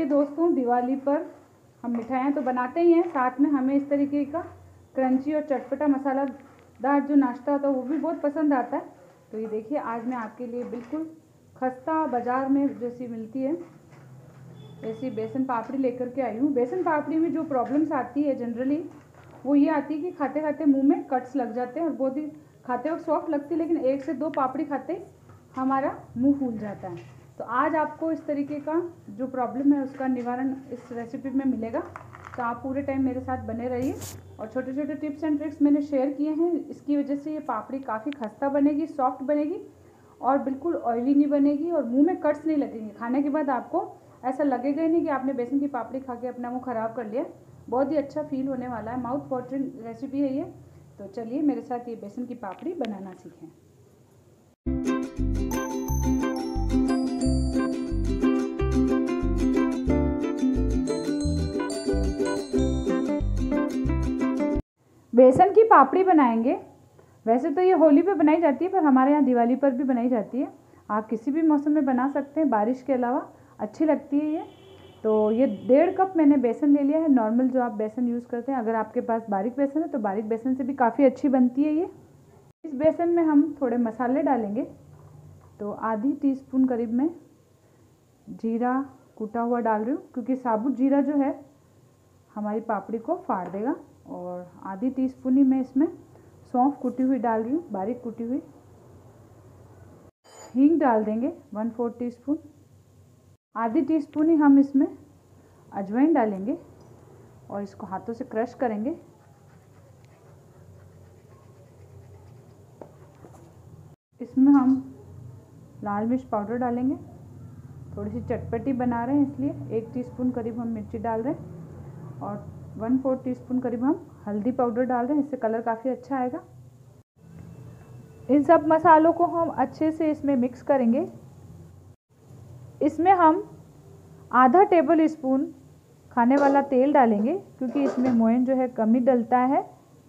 दोस्तों, दिवाली पर हम मिठाइयाँ तो बनाते ही हैं, साथ में हमें इस तरीके का क्रंची और चटपटा मसालादार जो नाश्ता होता है वो भी बहुत पसंद आता है। तो ये देखिए, आज मैं आपके लिए बिल्कुल खस्ता बाज़ार में जैसी मिलती है ऐसी बेसन पापड़ी लेकर के आई हूँ। बेसन पापड़ी में जो प्रॉब्लम्स आती है जनरली वो ये आती है कि खाते खाते मुंह में कट्स लग जाते हैं और बहुत ही खाते वक्त सॉफ्ट लगती है, लेकिन 1 से 2 पापड़ी खाते हमारा मुंह फूल जाता है। तो आज आपको इस तरीके का जो प्रॉब्लम है उसका निवारण इस रेसिपी में मिलेगा। तो आप पूरे टाइम मेरे साथ बने रहिए और छोटे छोटे टिप्स एंड ट्रिक्स मैंने शेयर किए हैं। इसकी वजह से ये पापड़ी काफ़ी खस्ता बनेगी, सॉफ्ट बनेगी और बिल्कुल ऑयली नहीं बनेगी और मुंह में कट्स नहीं लगेंगे। खाने के बाद आपको ऐसा लगेगा ही नहीं कि आपने बेसन की पापड़ी खा के अपना मुँह ख़राब कर लिया। बहुत ही अच्छा फील होने वाला है, माउथ वाटरिंग रेसिपी है ये। तो चलिए मेरे साथ ये बेसन की पापड़ी बनाना सीखें। बेसन की पापड़ी बनाएंगे। वैसे तो ये होली पे बनाई जाती है, पर हमारे यहाँ दिवाली पर भी बनाई जाती है। आप किसी भी मौसम में बना सकते हैं, बारिश के अलावा अच्छी लगती है ये। तो ये 1.5 कप मैंने बेसन ले लिया है, नॉर्मल जो आप बेसन यूज़ करते हैं। अगर आपके पास बारीक बेसन है तो बारीक बेसन से भी काफ़ी अच्छी बनती है ये। इस बेसन में हम थोड़े मसाले डालेंगे। तो आधी टीस्पून करीब में जीरा कूटा हुआ डाल रही हूँ, क्योंकि साबुत जीरा जो है हमारी पापड़ी को फाड़ देगा। और आधी टीस्पून ही मैं इसमें सौंफ कुटी हुई डाल रही हूँ, बारीक कुटी हुई। हींग डाल देंगे 1/4 टीस्पून। आधी टीस्पून ही हम इसमें अजवाइन डालेंगे और इसको हाथों से क्रश करेंगे। इसमें हम लाल मिर्च पाउडर डालेंगे, थोड़ी सी चटपटी बना रहे हैं इसलिए 1 टीस्पून करीब हम मिर्ची डाल रहे हैं और 1/4 टीस्पून करीब हम हल्दी पाउडर डाल रहे हैं, इससे कलर काफ़ी अच्छा आएगा। इन सब मसालों को हम अच्छे से इसमें मिक्स करेंगे। इसमें हम आधा टेबल स्पून खाने वाला तेल डालेंगे, क्योंकि इसमें मोयन जो है कम ही डलता है।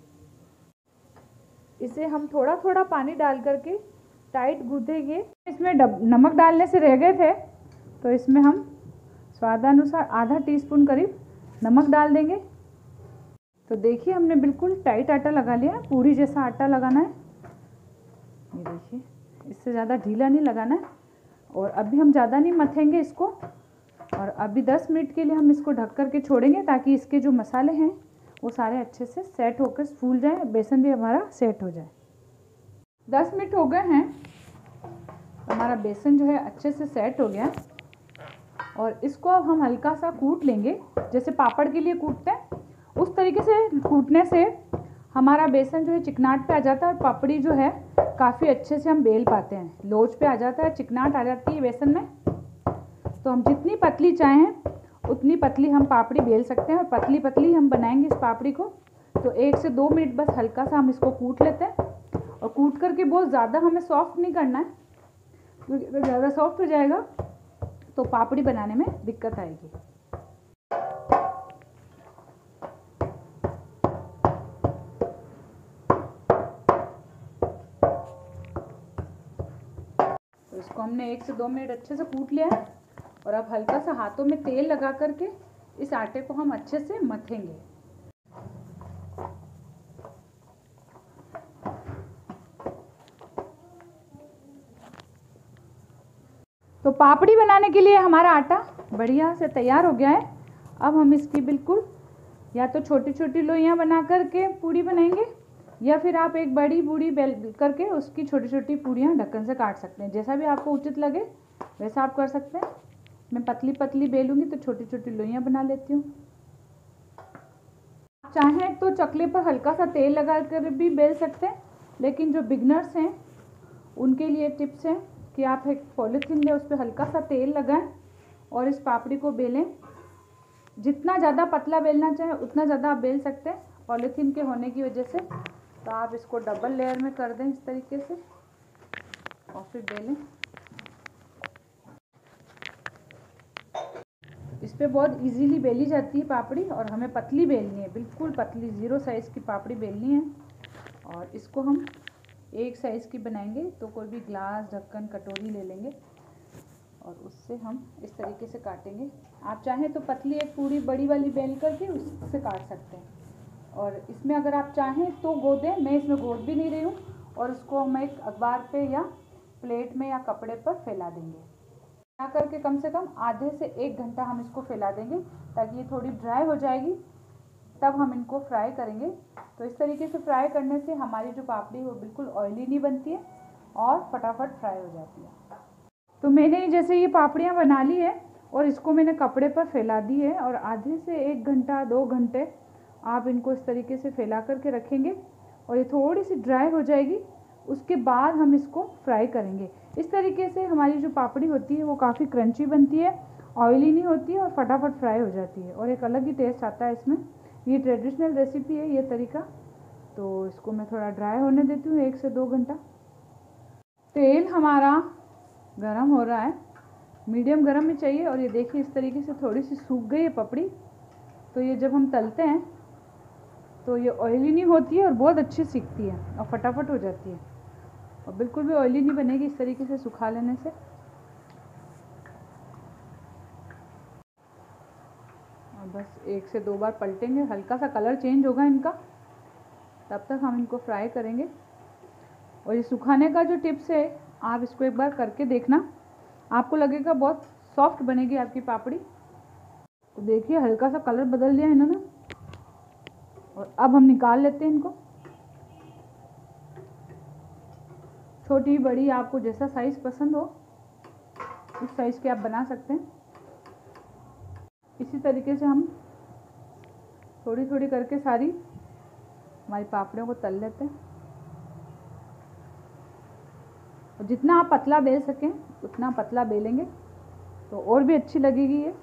इसे हम थोड़ा थोड़ा पानी डाल करके टाइट गूँथेंगे। इसमें नमक डालने से रह गए थे, तो इसमें हम स्वादानुसार आधा टीस्पून करीब नमक डाल देंगे। तो देखिए, हमने बिल्कुल टाइट आटा लगा लिया, पूरी जैसा आटा लगाना है। ये देखिए, इससे ज़्यादा ढीला नहीं लगाना है। और अभी हम ज़्यादा नहीं मथेंगे इसको, और अभी 10 मिनट के लिए हम इसको ढक कर के छोड़ेंगे, ताकि इसके जो मसाले हैं वो सारे अच्छे से सेट होकर फूल जाए, बेसन भी हमारा सेट हो जाए। 10 मिनट हो गए हैं, हमारा बेसन जो है अच्छे से सेट हो गया। और इसको अब हम हल्का सा कूट लेंगे, जैसे पापड़ के लिए कूटते हैं उस तरीके से। कूटने से हमारा बेसन जो है चिकनाट पे आ जाता है और पापड़ी जो है काफ़ी अच्छे से हम बेल पाते हैं। लोच पे आ जाता है, चिकनाट आ जाती है बेसन में। तो हम जितनी पतली चाहें उतनी पतली हम पापड़ी बेल सकते हैं, और पतली पतली हम बनाएंगे इस पापड़ी को। तो 1 से 2 मिनट बस हल्का सा हम इसको कूट लेते हैं। और कूट करके बहुत ज़्यादा हमें सॉफ्ट नहीं करना है, क्योंकि अगर ज़्यादा सॉफ्ट हो जाएगा तो पापड़ी बनाने में दिक्कत आएगी। तो इसको हमने 1 से 2 मिनट अच्छे से कूट लिया है। और अब हल्का सा हाथों में तेल लगा करके इस आटे को हम अच्छे से मथेंगे। तो पापड़ी बनाने के लिए हमारा आटा बढ़िया से तैयार हो गया है। अब हम इसकी बिल्कुल या तो छोटी छोटी लोइयाँ बना करके पूड़ी बनाएंगे, या फिर आप एक बड़ी पूड़ी बेल करके उसकी छोटी छोटी पूड़ियाँ ढक्कन से काट सकते हैं। जैसा भी आपको उचित लगे वैसा आप कर सकते हैं। मैं पतली पतली बेलूँगी तो छोटी छोटी लोइयाँ बना लेती हूँ। चाहें तो चकले पर हल्का सा तेल लगा कर भी बेल सकते हैं, लेकिन जो बिगनर्स हैं उनके लिए टिप्स है कि आप एक पॉलीथीन लें, उस पर हल्का सा तेल लगाएं और इस पापड़ी को बेलें। जितना ज़्यादा पतला बेलना चाहें उतना ज़्यादा आप बेल सकते हैं, पॉलीथीन के होने की वजह से। तो आप इसको डबल लेयर में कर दें इस तरीके से और फिर बेलें। इस पर बहुत इजीली बेली जाती है पापड़ी, और हमें पतली बेलनी है, बिल्कुल पतली 0 साइज़ की पापड़ी बेलनी है। और इसको हम 1 साइज़ की बनाएंगे, तो कोई भी ग्लास, ढक्कन, कटोरी ले लेंगे और उससे हम इस तरीके से काटेंगे। आप चाहें तो पतली एक पूरी बड़ी वाली बेल करके उससे काट सकते हैं। और इसमें अगर आप चाहें तो गोदें, मैं इसमें गोद भी नहीं रही हूँ। और उसको हम एक अखबार पे या प्लेट में या कपड़े पर फैला देंगे। फैला करके कम से कम आधे से 1 घंटा हम इसको फैला देंगे ताकि ये थोड़ी ड्राई हो जाएगी, तब हम इनको फ्राई करेंगे। तो इस तरीके से फ्राई करने से हमारी जो पापड़ी वो बिल्कुल ऑयली नहीं बनती है और फटाफट फ्राई हो जाती है। तो मैंने जैसे ये पापड़ियाँ बना ली है और इसको मैंने कपड़े पर फैला दी है और आधे से 1 घंटा 2 घंटे आप इनको इस तरीके से फैला करके रखेंगे और ये थोड़ी सी ड्राई हो जाएगी। उसके बाद हम इसको फ्राई करेंगे। इस तरीके से हमारी जो पापड़ी होती है वो काफ़ी क्रंची बनती है, ऑयली नहीं होती है और फटाफट फ्राई हो जाती है और एक अलग ही टेस्ट आता है इसमें। ये ट्रेडिशनल रेसिपी है ये तरीका। तो इसको मैं थोड़ा ड्राई होने देती हूँ 1 से 2 घंटा। तेल हमारा गरम हो रहा है, मीडियम गरम में चाहिए। और ये देखिए इस तरीके से थोड़ी सी सूख गई है पपड़ी। तो ये जब हम तलते हैं तो ये ऑयली नहीं होती है और बहुत अच्छी सीखती है और फटाफट हो जाती है और बिल्कुल भी ऑयली नहीं बनेगी इस तरीके से सुखा लेने से। और बस 1 से 2 बार पलटेंगे, हल्का सा कलर चेंज होगा इनका, तब तक हम इनको फ्राई करेंगे। और ये सुखाने का जो टिप्स है आप इसको एक बार करके देखना, आपको लगेगा बहुत सॉफ्ट बनेगी आपकी पापड़ी। तो देखिए हल्का सा कलर बदल दिया इन्होंने और अब हम निकाल लेते हैं इनको। छोटी बड़ी आपको जैसा साइज़ पसंद हो उस साइज़ के आप बना सकते हैं। इसी तरीके से हम थोड़ी थोड़ी करके सारी हमारी पापड़ियों को तल लेते हैं और जितना आप पतला बेल सकें उतना पतला बेलेंगे तो और भी अच्छी लगेगी ये।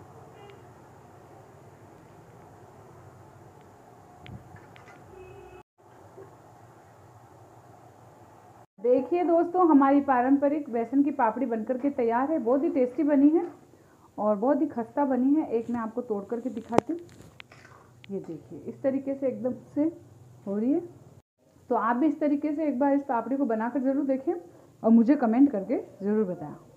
देखिए दोस्तों हमारी पारंपरिक बेसन की पापड़ी बनकर के तैयार है। बहुत ही टेस्टी बनी है और बहुत ही खस्ता बनी है। एक मैं आपको तोड़ करके दिखाती हूँ। ये देखिए इस तरीके से एकदम से हो रही है। तो आप भी इस तरीके से एक बार इस पापड़ी को बनाकर ज़रूर देखें और मुझे कमेंट करके ज़रूर बताएं।